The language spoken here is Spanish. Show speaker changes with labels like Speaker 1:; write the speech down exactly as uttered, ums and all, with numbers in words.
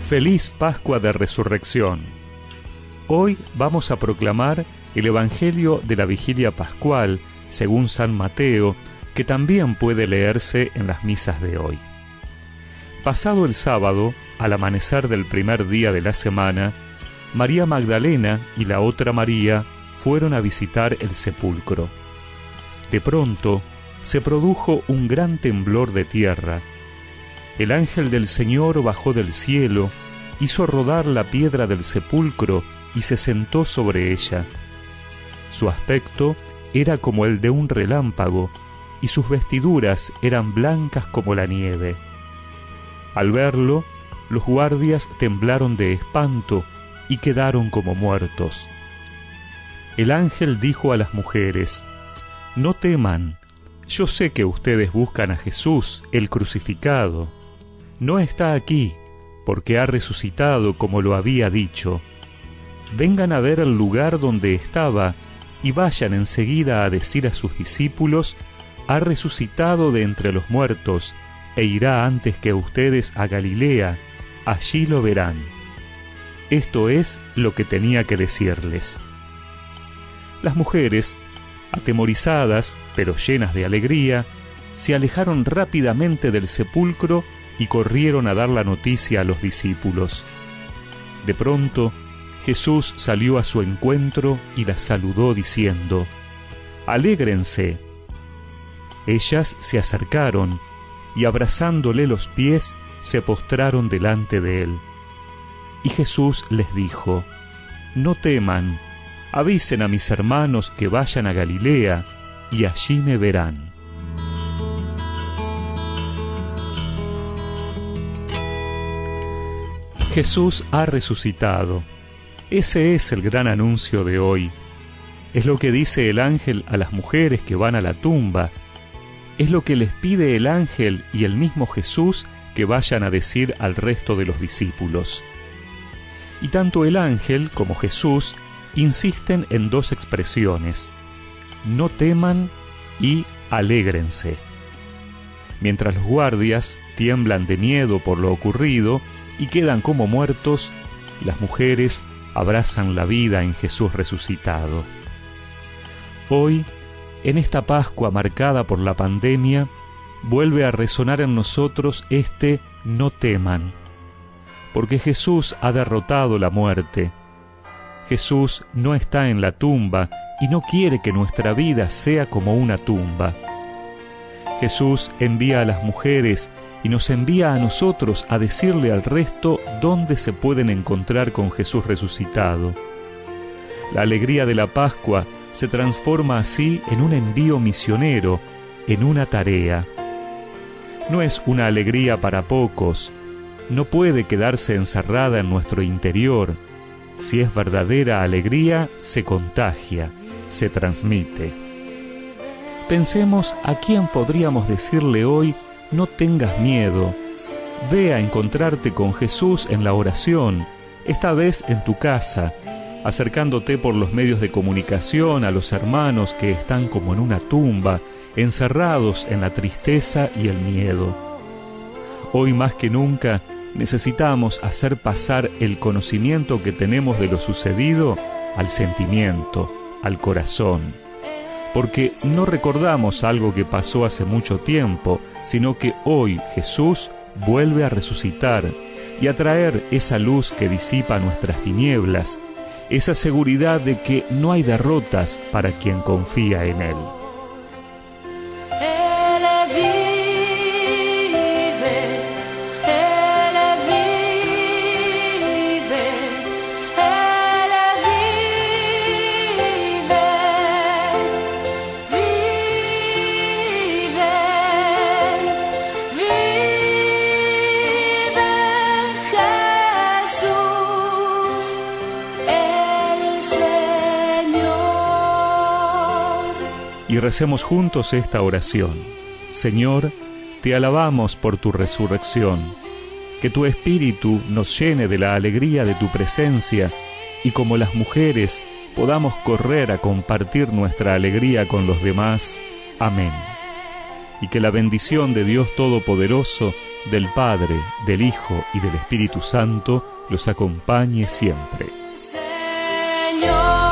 Speaker 1: Feliz Pascua de Resurrección. Hoy vamos a proclamar el Evangelio de la Vigilia Pascual, según San Mateo, que también puede leerse en las misas de hoy. Pasado el sábado, al amanecer del primer día de la semana, María Magdalena y la otra María fueron a visitar el sepulcro. De pronto, se produjo un gran temblor de tierra. El ángel del Señor bajó del cielo, hizo rodar la piedra del sepulcro y se sentó sobre ella. Su aspecto era como el de un relámpago, y sus vestiduras eran blancas como la nieve. Al verlo, los guardias temblaron de espanto y quedaron como muertos. El ángel dijo a las mujeres: «No teman, yo sé que ustedes buscan a Jesús, el crucificado. No está aquí, porque ha resucitado como lo había dicho. Vengan a ver el lugar donde estaba y vayan enseguida a decir a sus discípulos: ha resucitado de entre los muertos e irá antes que ustedes a Galilea, allí lo verán». Esto es lo que tenía que decirles. Las mujeres, atemorizadas pero llenas de alegría, se alejaron rápidamente del sepulcro y corrieron a dar la noticia a los discípulos. De pronto, Jesús salió a su encuentro y las saludó diciendo: «Alégrense». Ellas se acercaron y abrazándole los pies se postraron delante de él. Y Jesús les dijo: «No teman, avisen a mis hermanos que vayan a Galilea y allí me verán». Jesús ha resucitado. Ese es el gran anuncio de hoy. Es lo que dice el ángel a las mujeres que van a la tumba. Es lo que les pide el ángel y el mismo Jesús que vayan a decir al resto de los discípulos. Y tanto el ángel como Jesús insisten en dos expresiones: no teman y alégrense. Mientras los guardias tiemblan de miedo por lo ocurrido y quedan como muertos, las mujeres abrazan la vida en Jesús resucitado. Hoy, en esta Pascua marcada por la pandemia, vuelve a resonar en nosotros este no teman, porque Jesús ha derrotado la muerte. Jesús no está en la tumba y no quiere que nuestra vida sea como una tumba. Jesús envía a las mujeres y nos envía a nosotros a decirle al resto dónde se pueden encontrar con Jesús resucitado. La alegría de la Pascua se transforma así en un envío misionero, en una tarea. No es una alegría para pocos, no puede quedarse encerrada en nuestro interior. Si es verdadera alegría, se contagia, se transmite. Pensemos a quién podríamos decirle hoy: no tengas miedo, ve a encontrarte con Jesús en la oración, esta vez en tu casa, acercándote por los medios de comunicación a los hermanos que están como en una tumba, encerrados en la tristeza y el miedo. Hoy más que nunca necesitamos hacer pasar el conocimiento que tenemos de lo sucedido al sentimiento, al corazón. Porque no recordamos algo que pasó hace mucho tiempo, sino que hoy Jesús vuelve a resucitar y a traer esa luz que disipa nuestras tinieblas, esa seguridad de que no hay derrotas para quien confía en Él. Y recemos juntos esta oración. Señor, te alabamos por tu resurrección. Que tu Espíritu nos llene de la alegría de tu presencia y como las mujeres podamos correr a compartir nuestra alegría con los demás. Amén. Y que la bendición de Dios Todopoderoso, del Padre, del Hijo y del Espíritu Santo los acompañe siempre.
Speaker 2: Señor.